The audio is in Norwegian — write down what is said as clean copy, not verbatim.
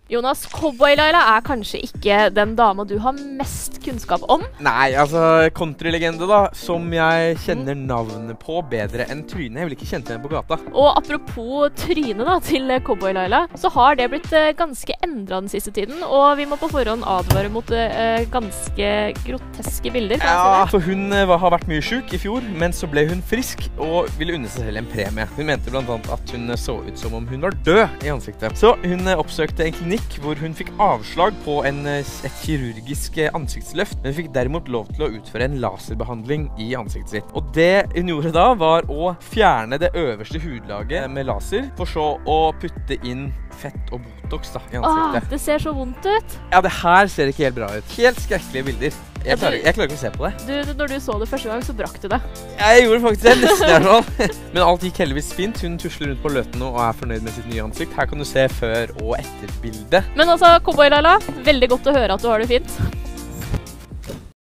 Jonas, Cowboy-Laila er kanskje ikke den dama du har mest kunnskap om? Nei, altså countrylegende da, som jeg kjenner navnet på bedre enn trynet. Jeg vil ikke kjenne henne på gata. Og apropos trynet da, til Cowboy-Laila, så har det blitt ganske endret den siste tiden, og vi må på forhånd advare mot ganske groteske bilder. Ja, for hun har vært mye syk i fjor, men så ble hun frisk og ville unne seg selv en premie. Hun mente blant annet at hun så ut som om hun var død i ansiktet. Så hun oppsøkte en klinikk hvor hun fikk avslag på et kirurgisk ansiktsløft, men fikk derimot lov til å utføre en laserbehandling i ansiktet sitt. Og det hun gjorde da var å fjerne det øverste hudlaget med laser, for så å putte inn fett og botox da, i ansiktet. Det ser så vondt ut. Ja, det her ser ikke helt bra ut. Helt skrekkelige bilder. Jeg klarer ikke å se på det. Når du så det første gang, så brakk du det. Jeg gjorde faktisk det, nesten i hvert fall. Men alt gikk heldigvis fint. Hun tusler rundt på løten nå og er fornøyd med sitt nye ansikt. Her kan du se før- og etterbildet. Men altså, Cowboy-Laila, veldig godt å høre at du har det fint.